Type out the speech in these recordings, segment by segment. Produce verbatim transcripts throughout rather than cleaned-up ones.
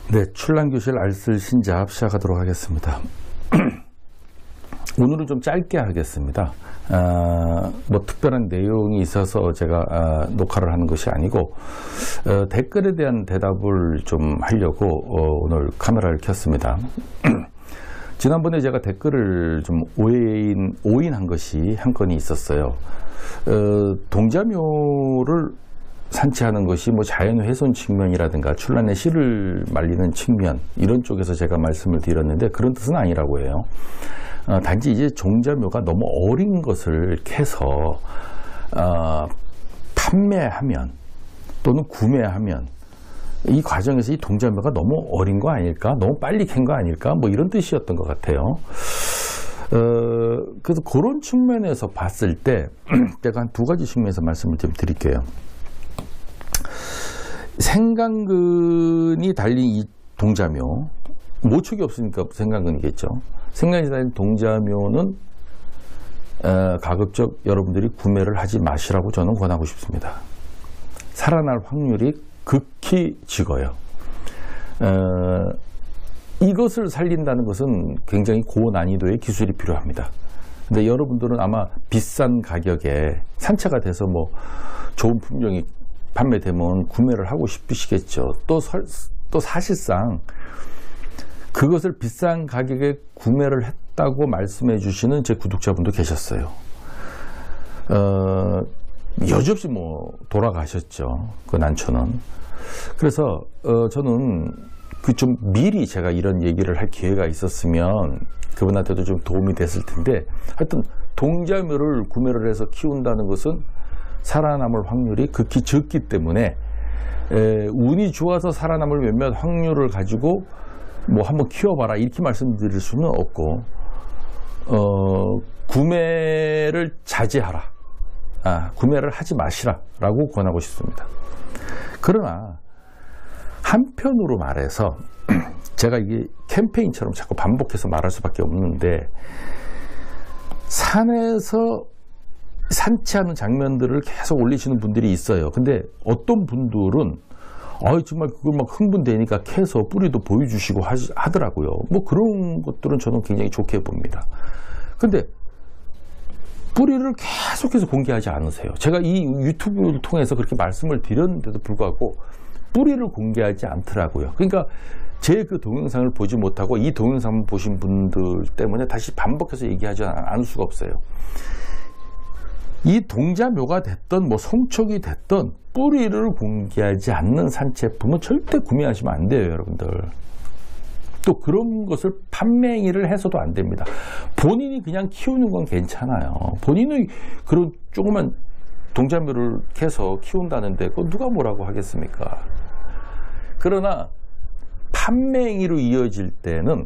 네, 출란교실 알쓸 신잡 시작하도록 하겠습니다. 오늘은 좀 짧게 하겠습니다. 아, 뭐 특별한 내용이 있어서 제가 아, 녹화를 하는 것이 아니고 어, 댓글에 대한 대답을 좀 하려고 어, 오늘 카메라를 켰습니다. 지난번에 제가 댓글을 좀 오인, 오인한 것이 한 건이 있었어요. 어, 동자묘를 산치하는 것이 뭐 자연훼손 측면이라든가 출란의 씨를 말리는 측면 이런 쪽에서 제가 말씀을 드렸는데 그런 뜻은 아니라고 해요. 어, 단지 이제 종자묘가 너무 어린 것을 캐서 어, 판매하면 또는 구매하면 이 과정에서 이 동자묘가 너무 어린 거 아닐까? 너무 빨리 캔 거 아닐까? 뭐 이런 뜻이었던 것 같아요. 어, 그래서 그런 측면에서 봤을 때 제가 한 두 가지 측면에서 말씀을 좀 드릴게요. 생강근이 달린 이 동자묘, 모촉이 없으니까 생강근이겠죠. 생강근이 달린 동자묘는 어, 가급적 여러분들이 구매를 하지 마시라고 저는 권하고 싶습니다. 살아날 확률이 극히 적어요. 어, 이것을 살린다는 것은 굉장히 고난이도의 기술이 필요합니다. 근데 여러분들은 아마 비싼 가격에 산채가 돼서 뭐 좋은 품종이 판매되면 구매를 하고 싶으시겠죠. 또, 설, 또 사실상 그것을 비싼 가격에 구매를 했다고 말씀해 주시는 제 구독자분도 계셨어요. 어, 여지없이 뭐 돌아가셨죠. 그 난초는. 그래서 어, 저는 그 좀 미리 제가 이런 얘기를 할 기회가 있었으면 그분한테도 좀 도움이 됐을 텐데 하여튼 동자묘를 구매를 해서 키운다는 것은 살아남을 확률이 극히 적기 때문에 에, 운이 좋아서 살아남을 몇몇 확률을 가지고 뭐 한번 키워봐라 이렇게 말씀드릴 수는 없고 어, 구매를 자제하라, 아, 구매를 하지 마시라 라고 권하고 싶습니다. 그러나 한편으로 말해서 제가 이게 캠페인처럼 자꾸 반복해서 말할 수밖에 없는데 산에서 산치하는 장면들을 계속 올리시는 분들이 있어요. 근데 어떤 분들은 아 정말 그걸 막 흥분되니까 캐서 뿌리도 보여주시고 하시, 하더라고요. 뭐 그런 것들은 저는 굉장히 좋게 봅니다. 근데 뿌리를 계속해서 공개하지 않으세요. 제가 이 유튜브를 통해서 그렇게 말씀을 드렸는데도 불구하고 뿌리를 공개하지 않더라고요. 그러니까 제 그 동영상을 보지 못하고 이 동영상을 보신 분들 때문에 다시 반복해서 얘기하지 않을 수가 없어요. 이 동자묘가 됐던 뭐 송촉이 됐던 뿌리를 공개하지 않는 산채품은 절대 구매하시면 안 돼요, 여러분들. 또 그런 것을 판매를 해서도 안 됩니다. 본인이 그냥 키우는 건 괜찮아요. 본인이 그런 조그만 동자묘를 캐서 키운다는데 그거 누가 뭐라고 하겠습니까? 그러나 판매행위로 이어질 때는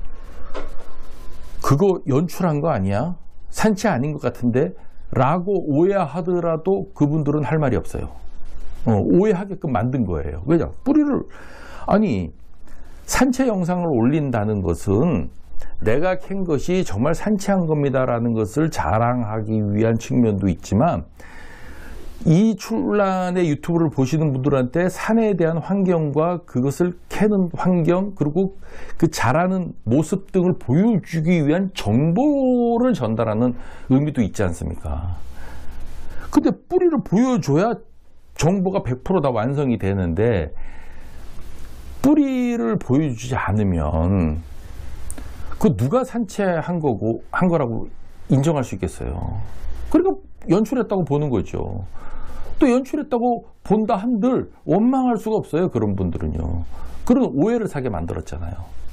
그거 연출한 거 아니야? 산채 아닌 것 같은데? 라고 오해하더라도 그분들은 할 말이 없어요. 어, 오해하게끔 만든 거예요. 왜냐? 뿌리를, 아니, 산채 영상을 올린다는 것은 내가 캔 것이 정말 산채한 겁니다라는 것을 자랑하기 위한 측면도 있지만 이 출란의 유튜브를 보시는 분들한테 산에 대한 환경과 그것을 캐는 환경 그리고 그 자라는 모습 등을 보여주기 위한 정보를 전달하는 의미도 있지 않습니까? 근데 뿌리를 보여줘야 정보가 백 퍼센트 다 완성이 되는데 뿌리를 보여주지 않으면 그 누가 산채한 거고 한 거라고 인정할 수 있겠어요? 그러니까 연출했다고 보는 거죠. 또 연출했다고 본다 한들 원망할 수가 없어요. 그런 분들은요. 그런 오해를 사게 만들었잖아요.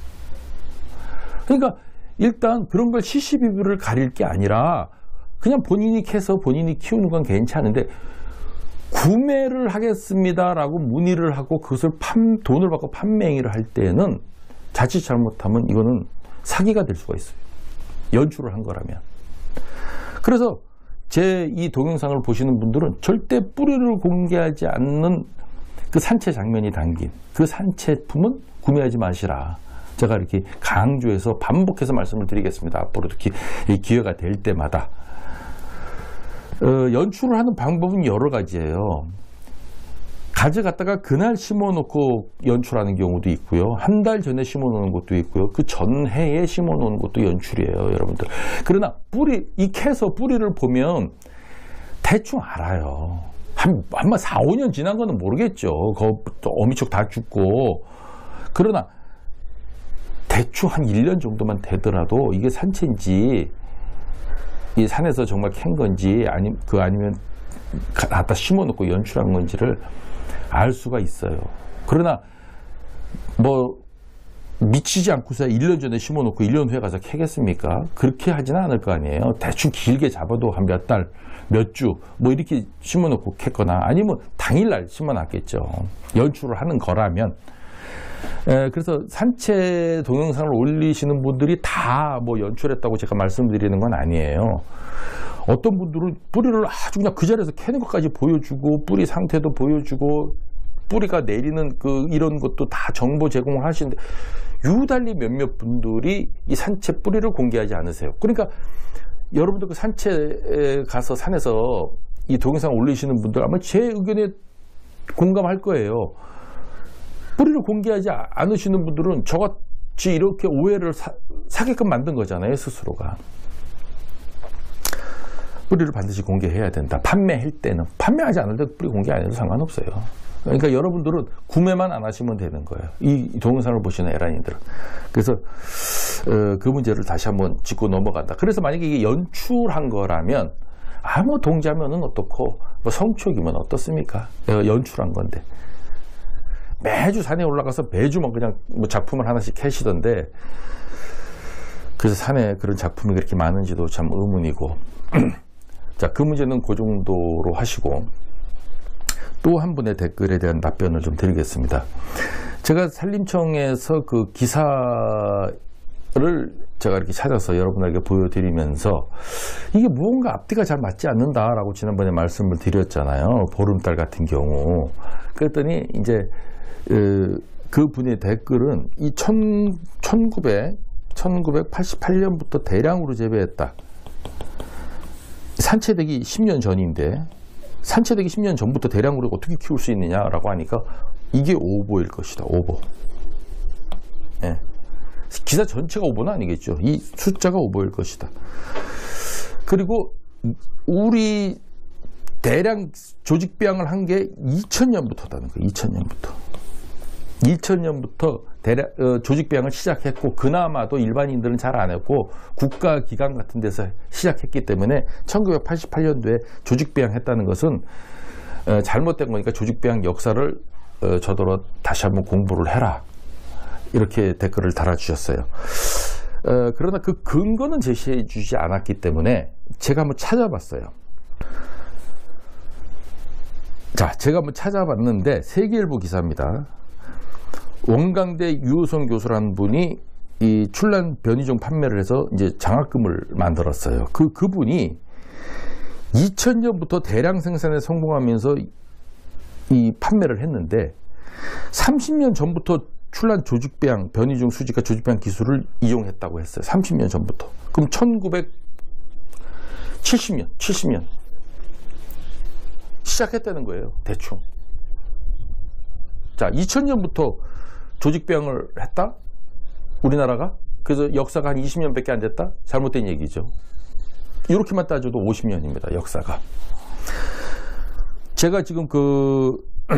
그러니까 일단 그런 걸 시시비비를 가릴 게 아니라 그냥 본인이 캐서 본인이 키우는 건 괜찮은데 구매를 하겠습니다라고 문의를 하고 그것을 판, 돈을 받고 판매행위를 할 때는 자칫 잘못하면 이거는 사기가 될 수가 있어요. 연출을 한 거라면. 그래서 제 이 동영상을 보시는 분들은 절대 뿌리를 공개하지 않는 그 산채 장면이 담긴 그 산채품은 구매하지 마시라. 제가 이렇게 강조해서 반복해서 말씀을 드리겠습니다. 앞으로도 기, 기회가 될 때마다. 어, 연출을 하는 방법은 여러 가지예요. 가져갔다가 그날 심어놓고 연출하는 경우도 있고요. 한 달 전에 심어놓는 것도 있고요. 그 전해에 심어놓는 것도 연출이에요, 여러분들. 그러나 뿌리, 이 캐서 뿌리를 보면 대충 알아요. 한, 한번 사, 오 년 지난 거는 모르겠죠. 그것도 어미축 다 죽고. 그러나 대충 한 일 년 정도만 되더라도 이게 산채인지 이 산에서 정말 캔 건지 아니, 그 아니면 갖다 심어놓고 연출한 건지를 알 수가 있어요. 그러나 뭐 미치지 않고서 일 년 전에 심어놓고 일 년 후에 가서 캐겠습니까? 그렇게 하지는 않을 거 아니에요. 대충 길게 잡아도 한 몇 달, 몇 주 뭐 이렇게 심어놓고 캤거나 아니면 당일날 심어놨겠죠. 연출을 하는 거라면. 에, 그래서 산채 동영상을 올리시는 분들이 다 뭐 연출했다고 제가 말씀드리는 건 아니에요. 어떤 분들은 뿌리를 아주 그냥 그 자리에서 캐는 것까지 보여주고 뿌리 상태도 보여주고 뿌리가 내리는 그 이런 것도 다 정보 제공을 하시는데 유달리 몇몇 분들이 이 산채 뿌리를 공개하지 않으세요. 그러니까 여러분들 그 산채에 가서 산에서 이 동영상 올리시는 분들 아마 제 의견에 공감할 거예요. 뿌리를 공개하지 않으시는 분들은 저같이 이렇게 오해를 사, 사게끔 만든 거잖아요, 스스로가. 뿌리를 반드시 공개해야 된다. 판매할 때는. 판매하지 않을 때 뿌리 공개 안 해도 상관없어요. 그러니까 여러분들은 구매만 안 하시면 되는 거예요. 이 동영상을 보시는 에란이들은. 그래서 어, 그 문제를 다시 한번 짚고 넘어간다. 그래서 만약에 이게 연출한 거라면 아무 동자면은 어떻고 뭐 성촉이면 어떻습니까? 연출한 건데. 매주 산에 올라가서 매주 뭐 그냥 뭐 작품을 하나씩 캐시던데 그래서 산에 그런 작품이 그렇게 많은지도 참 의문이고 자, 그 문제는 그 정도로 하시고 또 한 분의 댓글에 대한 답변을 좀 드리겠습니다. 제가 산림청에서 그 기사를 제가 이렇게 찾아서 여러분에게 보여드리면서 이게 무언가 앞뒤가 잘 맞지 않는다라고 지난번에 말씀을 드렸잖아요. 보름달 같은 경우. 그랬더니 이제 그 분의 댓글은 이 천구백팔십팔 년부터 대량으로 재배했다. 산채되기 십 년 전인데 산채되기 십 년 전부터 대량으로 어떻게 키울 수 있느냐라고 하니까 이게 오보일 것이다. 오보. 예. 기사 전체가 오보는 아니겠죠. 이 숫자가 오보일 것이다. 그리고 우리 대량 조직배양을 한 게 이천 년부터다는 거예요. 이천 년부터. 이천 년부터 대량, 어, 조직배양을 시작했고 그나마도 일반인들은 잘 안 했고 국가기관 같은 데서 시작했기 때문에 천구백팔십팔 년도에 조직배양했다는 것은 어, 잘못된 거니까 조직배양 역사를 어, 저더러 다시 한번 공부를 해라 이렇게 댓글을 달아주셨어요. 어, 그러나 그 근거는 제시해 주지 않았기 때문에 제가 한번 찾아봤어요. 자, 제가 한번 찾아봤는데 세계일보 기사입니다. 원광대 유호성 교수라는 분이 이 출란 변이종 판매를 해서 이제 장학금을 만들었어요. 그, 그분이 이천 년부터 대량 생산에 성공하면서 이 판매를 했는데 삼십 년 전부터 출란 조직배양, 변이종 수직화 조직배양 기술을 이용했다고 했어요. 삼십 년 전부터. 그럼 천구백칠십 년, 칠십 년 시작했다는 거예요. 대충. 자, 이천 년부터 조직배양을 했다? 우리나라가? 그래서 역사가 한 이십 년밖에 안 됐다? 잘못된 얘기죠. 이렇게만 따져도 오십 년입니다. 역사가. 제가 지금 그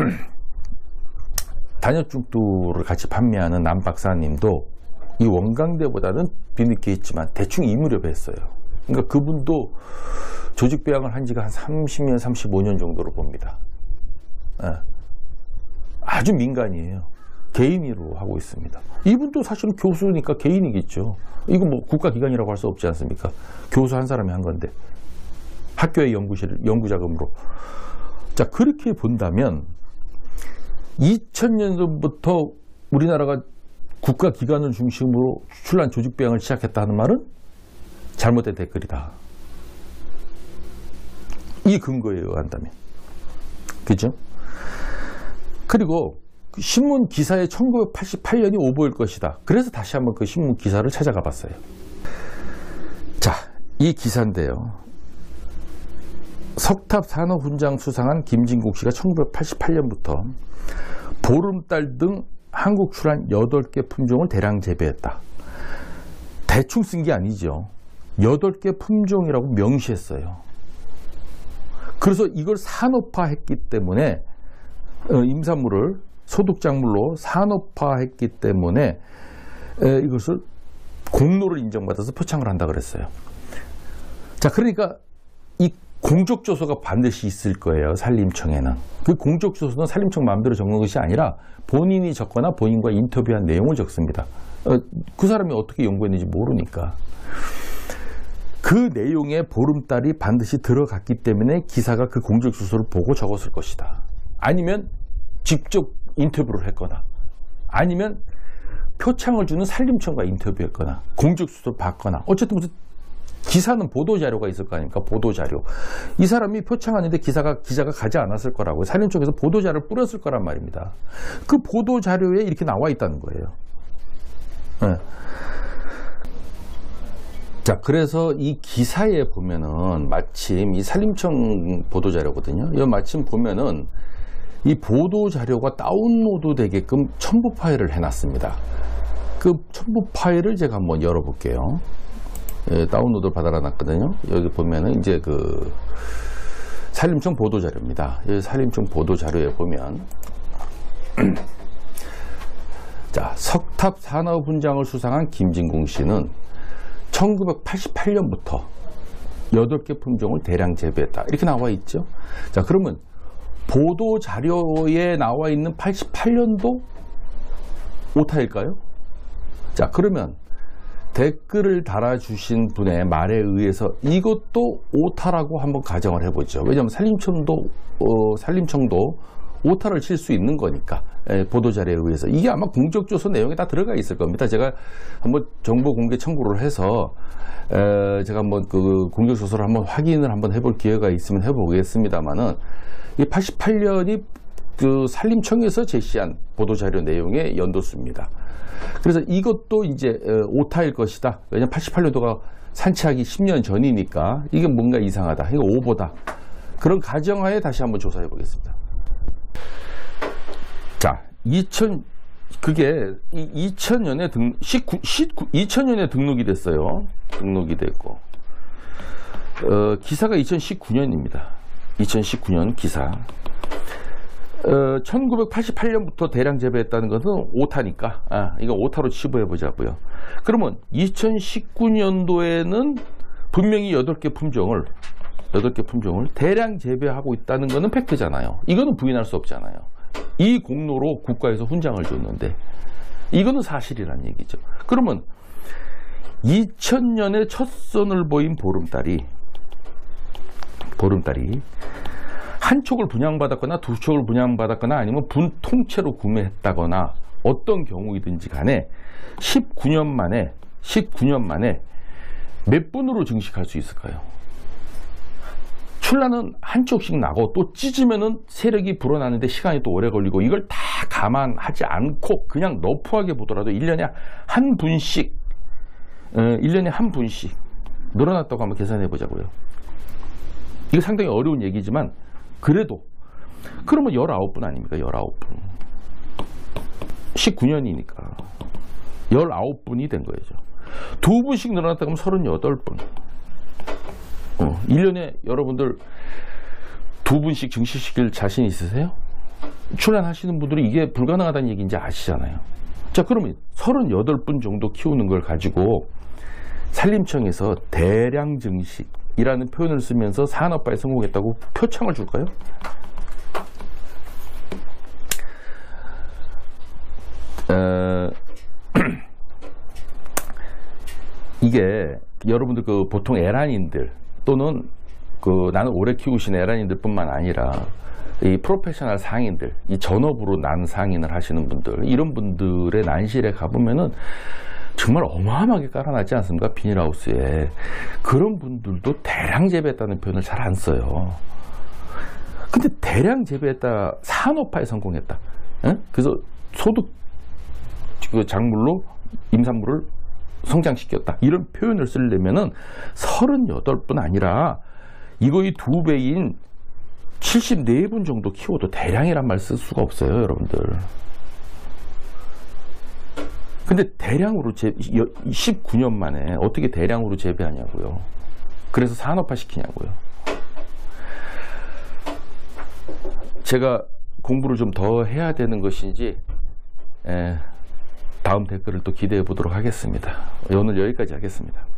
단엽중두를 같이 판매하는 남 박사님도 이 원광대보다는 뒤늦게 했지만 대충 이 무렵에 했어요. 그러니까 그분도 조직배양을 한 지가 한 삼십 년, 삼십오 년 정도로 봅니다. 네. 아주 민간이에요. 개인으로 하고 있습니다. 이분도 사실은 교수니까 개인이겠죠. 이거 뭐 국가기관이라고 할 수 없지 않습니까? 교수 한 사람이 한 건데. 학교의 연구실, 연구자금으로. 자, 그렇게 본다면 이천 년도부터 우리나라가 국가기관을 중심으로 출란 조직배양을 시작했다 하는 말은 잘못된 댓글이다. 이 근거에 의한다면. 그죠? 그리고 그 신문 기사에 천구백팔십팔 년이 오보일 것이다. 그래서 다시 한번 그 신문 기사를 찾아가 봤어요. 자, 이 기사인데요. 석탑 산업훈장 수상한 김진국 씨가 천구백팔십팔 년부터 보름달 등 한국 출한 여덟 개 품종을 대량 재배했다. 대충 쓴 게 아니죠. 여덟 개 품종이라고 명시했어요. 그래서 이걸 산업화했기 때문에 임산물을 소득작물로 산업화했기 때문에 이것을 공로를 인정받아서 표창을 한다 그랬어요. 자, 그러니까 이 공적조서가 반드시 있을 거예요. 산림청에는. 그 공적조서는 산림청 마음대로 적는 것이 아니라 본인이 적거나 본인과 인터뷰한 내용을 적습니다. 어, 그 사람이 어떻게 연구했는지 모르니까. 그 내용에 보름달이 반드시 들어갔기 때문에 기사가 그 공적조서를 보고 적었을 것이다. 아니면 직접 인터뷰를 했거나, 아니면 표창을 주는 산림청과 인터뷰했거나, 공적조서를 봤거나, 어쨌든 무슨 기사는 보도자료가 있을 거 아닙니까? 보도자료. 이 사람이 표창하는데 기사가, 기자가 가지 않았을 거라고요. 산림청에서 보도자료를 뿌렸을 거란 말입니다. 그 보도자료에 이렇게 나와 있다는 거예요. 네. 자, 그래서 이 기사에 보면은 마침 이 산림청 보도자료거든요. 이 마침 보면은 이 보도자료가 다운로드 되게끔 첨부 파일을 해놨습니다. 그 첨부 파일을 제가 한번 열어볼게요. 예, 다운로드 받아라 놨거든요. 여기 보면은 이제 그 산림청 보도자료입니다. 이 산림청 보도자료에 보면 자, 석탑 산업훈장을 수상한 김진국 씨는 천구백팔십팔 년부터 여덟 개 품종을 대량 재배했다. 이렇게 나와 있죠. 자, 그러면 보도자료에 나와 있는 팔십팔 년도 오타일까요? 자, 그러면 댓글을 달아주신 분의 말에 의해서 이것도 오타라고 한번 가정을 해보죠. 왜냐하면 산림청도, 어, 산림청도 오타를 칠 수 있는 거니까. 예, 보도자료에 의해서. 이게 아마 공적조서 내용에 다 들어가 있을 겁니다. 제가 한번 정보 공개 청구를 해서 에, 제가 한번 그 공적조서를 한번 확인을 한번 해볼 기회가 있으면 해보겠습니다만은 이 팔십팔 년이 그 산림청에서 제시한 보도자료 내용의 연도수입니다. 그래서 이것도 이제 오타일 것이다. 왜냐하면 팔십팔 년도가 산치하기 십 년 전이니까 이게 뭔가 이상하다. 이거 오보다. 그런 가정하에 다시 한번 조사해 보겠습니다. 자, 이천, 그게 이천 년에 등, 십구, 십구, 이천 년에 등록이 됐어요. 등록이 됐고. 어, 기사가 이천십구 년입니다. 이천십구 년 기사. 어, 천구백팔십팔 년부터 대량 재배했다는 것은 오타니까, 아, 이거 오타로 치부해 보자고요. 그러면 이천십구 년도에는 분명히 여덟 개 품종을, 여덟 개 품종을 대량 재배하고 있다는 것은 팩트잖아요. 이거는 부인할 수 없잖아요. 이 공로로 국가에서 훈장을 줬는데, 이거는 사실이란 얘기죠. 그러면 이천 년에 첫 선을 보인 보름달이, 보름달이 한 촉을 분양받았거나 두 촉을 분양받았거나 아니면 분 통째로 구매했다거나 어떤 경우이든지 간에 십구 년 만에 십구 년 만에 몇 분으로 증식할 수 있을까요? 출란은 한 쪽씩 나고 또 찢으면은 세력이 불어나는데 시간이 또 오래 걸리고 이걸 다 감안하지 않고 그냥 너프하게 보더라도 일 년에 한 분씩 일 년에 한 분씩 늘어났다고 한번 계산해 보자고요. 이거 상당히 어려운 얘기지만 그래도 그러면 열아홉 분 아닙니까? 열아홉 분. 십구 년이니까 열아홉 분이 된 거죠. 두 분씩 늘어났다 그러면 서른여덟 분. 어, 일 년에 여러분들 두 분씩 증식시킬 자신 있으세요? 출란하시는 분들이 이게 불가능하다는 얘기인지 아시잖아요. 자, 그러면 서른여덟 분 정도 키우는 걸 가지고 산림청에서 대량 증식이라는 표현을 쓰면서 산업화에 성공했다고 표창을 줄까요? 어, 이게 여러분들 그 보통 에란인들 또는 그 나는 오래 키우신 에란인들 뿐만 아니라 이 프로페셔널 상인들, 이 전업으로 난 상인을 하시는 분들, 이런 분들의 난실에 가보면은 정말 어마어마하게 깔아놨지 않습니까? 비닐하우스에. 그런 분들도 대량 재배했다는 표현을 잘 안 써요. 근데 대량 재배했다, 산업화에 성공했다. 에? 그래서 소득 그 작물로 임산물을 성장시켰다. 이런 표현을 쓰려면은 서른여덟 분 아니라 이거의 두 배인 칠십사 분 정도 키워도 대량이란 말 쓸 수가 없어요, 여러분들. 근데 대량으로 재, 십구 년 만에 어떻게 대량으로 재배하냐고요. 그래서 산업화 시키냐고요. 제가 공부를 좀 더 해야 되는 것인지 에, 다음 댓글을 또 기대해 보도록 하겠습니다. 오늘 여기까지 하겠습니다.